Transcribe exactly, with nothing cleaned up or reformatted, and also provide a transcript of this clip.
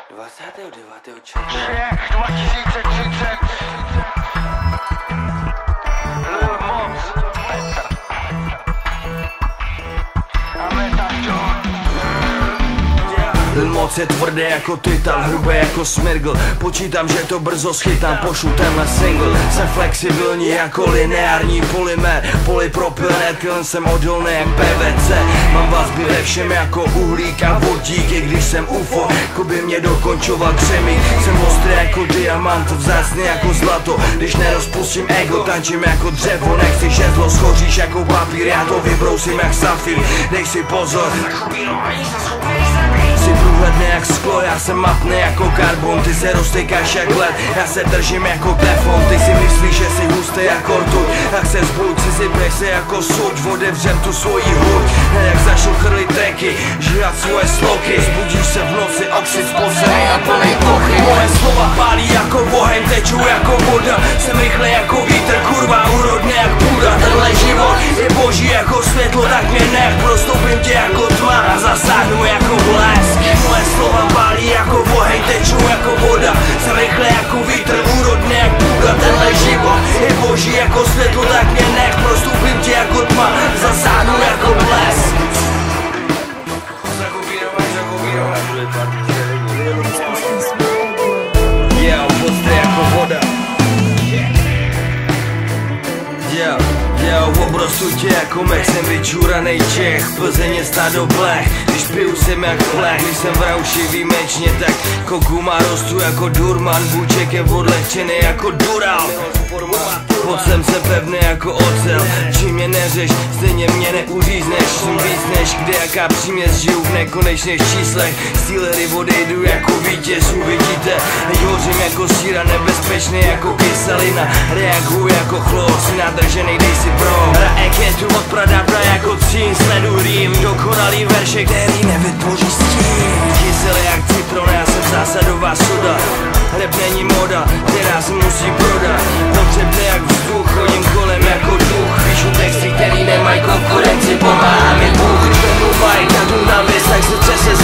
dvacátého devátého června Čech dva tisíce třicet. Lil Moc a Metadon. Lil Moc je tvrdý jako titan, hrubý jako smirgl. Počítám, že to brzo schytám, pošlu tenhle single. Jsem flexibilní jako lineární polymer, polypropylen, jsem odolný jak P V C. Mám vazby ve všem jako uhlík a vodík, i když jsem U F O, jako by mě dokončoval křemík. Jsem ostrý jako diamant, vzácný jako zlato. Když nerozpustím ego, tančím jako dřevo. Nechci žezlo, schoříš jako papír, já to vybrousím jak safír. Dej si pozor, jsi průhledný jak sklo, já jsem matný jako karbon. Ty se roztejkáš jak led, já se držím jako teflon. Ty si myslíš, že jsi hustý jako rtuť, tak se zbuď, si sypej se jako suď. Otevřem tu svoji huť, jak zašel chrlit tracky, žíhat svoje sloky. Zbudíš se v noci, oxid spocený a plný pochy. Moje slova pálí jako oheň, tečou jako voda. Jsem rychlej jako vítr, kurva úrodný jak Buda. Tenhle život je boží jako světlo, tak mě nech. Prostoupím tě jako tma a zasáhnu jako blesk. Moje slova pálí jako oheň, tečou jako voda. Jsem rychlej jako vítr, úrodný jak Buda. Tenhle život je boží jako světlo, tak mě nech. Prostoupím tě jako tma, zasáhnu jako blesk. Yeah, ostrý jako voda. Yeah, yeah, obrostu tě jako mech, jsem vyčuranej Čech. Plzeň je stádo blech, když piju jsem jak plech. Když jsem v rauši výjimečně, tak jako guma rostu jako Durman. Bůček je odlehčený jako Dural. Pod jsem se pevný jako ocel. Čím mě neřeš, stejně mě neuřízneš. Jsem víc než kde jaká příměs, žiju v nekonečných číslech. Stealery odejdu jako vítěz, uvidíte. Hořím jako síra, nebezpečný jako kyselina. Reaguju jako chlor, si nadržený, dej si pro. Raketu od Pradabra jako cín, sleduj rým. Dokonalý verše, který nevytvoří stín. Kyselý jak citron, já jsem zásadová soda. Rap není moda, která se musí prodat. Potřebný jak vzduch, chodím kolem jako duch. Píšu texty, který nemají konkurenci, pomáhá mi Bůh. Když vezmu mic a jdu na věc, tak se třese